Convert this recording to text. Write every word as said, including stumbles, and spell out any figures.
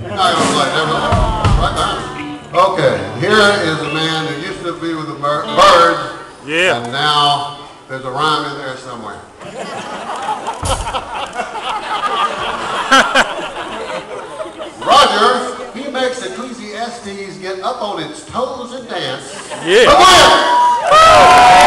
Not gonna play, never. Right now. Okay, here is a man who used to be with the Byrds. Yeah. And now there's a rhyme in there somewhere. Roger, he makes Ecclesiastes get up on its toes and dance. Yeah. McGuinn!